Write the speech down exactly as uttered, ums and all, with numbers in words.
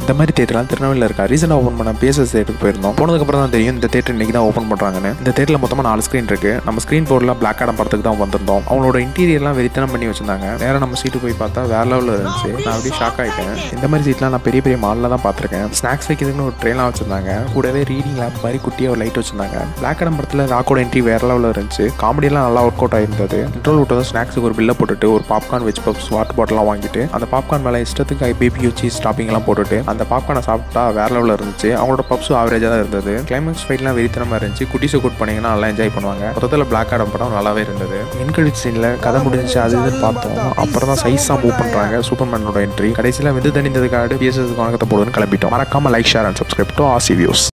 இந்த மாதிரி தியேட்டர்லாம் திருநெல்வேலியில் இருக்கா. ரீசெண்டாக ஓப்பன் பண்ண P S S தேட்டருக்கு போயிருந்தோம். போனதுக்கப்புறம் தான் தெரியும் இந்த தேட்டர் இன்னைக்கு தான் ஓப்பன் பண்ணுறாங்கன்னு. இந்த தேட்டரில் மொத்தமாக நாலு ஸ்க்ரீன் இருக்கு. நம்ம ஸ்க்ரீன் போர்டில் பிளாக் ஆடம் படத்துக்கு தான் வந்திருந்தோம். அவங்களோட இன்டீரியர்லாம் வெறித்தனம் பண்ணி வச்சிருந்தாங்க. நேராக நம்ம சீட்டு போய் பார்த்தா வேற லெவலில் இருந்துச்சு. நான் அப்படியே ஷாக் ஆகிட்டேன். இந்த மாதிரி சீட்லாம் நான் பெரிய பெரிய மாலில் தான் பார்த்துருக்கேன். ஸ்நாக்ஸ் வைக்கிறதுக்குன்னு ஒரு ட்ரெயின்லாம் வச்சிருந்தாங்க. கூடவே ரீடிங் லேப் மாதிரி குட்டியாக ஒரு லைட் வச்சிருந்தாங்க. பிளாக் ஆடம் படத்தில் ராக்கோட என்ட்ரி வேற லெவலில் இருந்துச்சு. காமெடியெல்லாம் நல்லா ஒர்க் அவுட் ஆயிருந்தது. இன்ட்ரோல் விட்டதும் ஸ்நாக்ஸுக்கு ஒரு பில்லை போட்டுட்டு ஒரு பாப்கார்ன் வெஜ் பப்ஸ் வாட்டர் பாட்டிலாம் வாங்கிட்டு அந்த பாப்கார்ன் மேலே இஷ்டத்துக்கு பிபியூ சீஸ் டாப்பிங் எல்லாம் போட்டுட்டு அந்த பாப்கார்னை சாப்பிட்டா வேற லெவலில் இருந்துச்சு. அவங்களோட பப்ஸும் ஆவரேஜாக தான் இருந்தது. கிளைமேக்ஸ் ஃபைட்லாம் வெறித்தனமாக இருந்துச்சு. குட்டிஸை கூட் பண்ணிங்கன்னா நல்லா என்ஜாய் பண்ணுவாங்க. மொத்தத்தில் பிளாக் ஆடம் படம் நல்லாவே இருந்தது. என்கரேஜ் சீனில் கதை முடிஞ்சிச்சு அது இதுன்னு பார்த்தோம். அப்புறம் தான் சைஸாக மூவ் பண்ணுறாங்க சூப்பர்மேனோட என்ட்ரி. கடைசியில் வெந்து தணிந்ததுக்காக P S S வணக்கத்தை போடுன்னு கிளம்பிட்டோம். மறக்காம like share and subscribe to RC views.